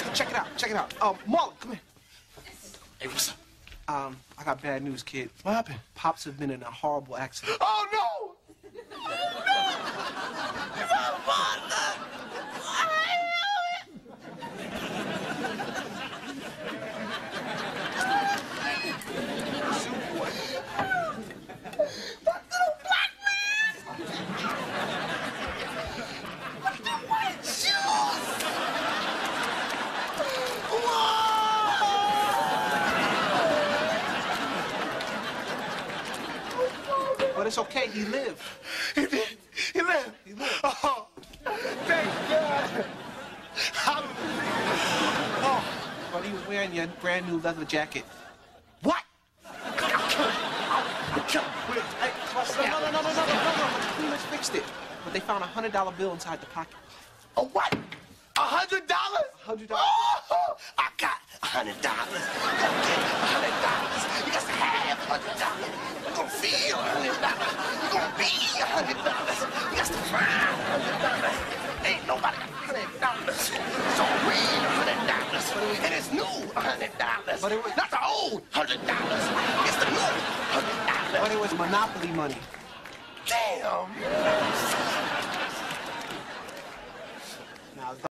Check it out. Check it out. Marlon, come here. Hey, what's up? I got bad news, kid. What happened? Pops have been in a horrible accident. Oh, no! Oh, no! My father! That little black man! With the white shoes! But it's okay, he lived. He did? He lived? He lived. Oh, thank God. Oh, but he was wearing your brand new leather jacket. What? Hey, no. The cleaners fixed it. But they found a $100 bill inside the pocket. A what? $100? $100? Oh, I got $100. Go get $100. You got to have $100. You're gonna feel $100. You're gonna be $100. You got to find $100. Ain't nobody got $100. So real $100. And it's new $100. But it was not the old $100. It's the new $100. But it was Monopoly money. Damn.